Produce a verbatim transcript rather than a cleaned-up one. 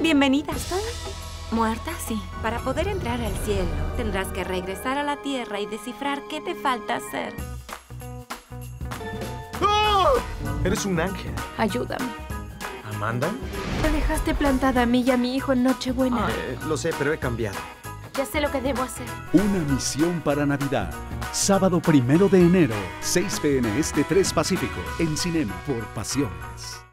Bienvenida. ¿Estoy muerta? Sí. Para poder entrar al cielo, tendrás que regresar a la tierra y descifrar qué te falta hacer. ¡Oh! Eres un ángel. Ayúdame. ¿Amanda? Te dejaste plantada a mí y a mi hijo en Nochebuena. Eh, lo sé, pero he cambiado. Ya sé lo que debo hacer. Una misión para Navidad. Sábado primero de enero, seis p m este, tres Pacífico, en Cinema por Pasiones.